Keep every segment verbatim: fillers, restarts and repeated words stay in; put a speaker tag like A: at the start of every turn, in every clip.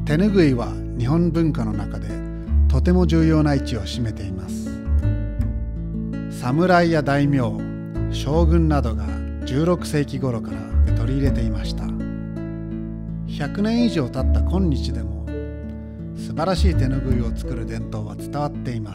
A: 手ぬぐいは日本文化の中でとても重要な位置を占めています。侍や大名、将軍などがじゅうろくせいき頃から取り入れていました。ひゃくねん以上経った今日でも素晴らしい手ぬぐいを作る伝統は伝わっています。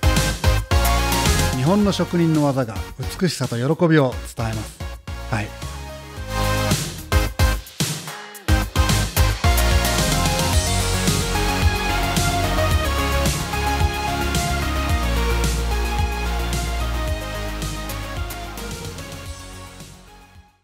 A: 日本の職人の技が美しさと喜びを伝えます。はい。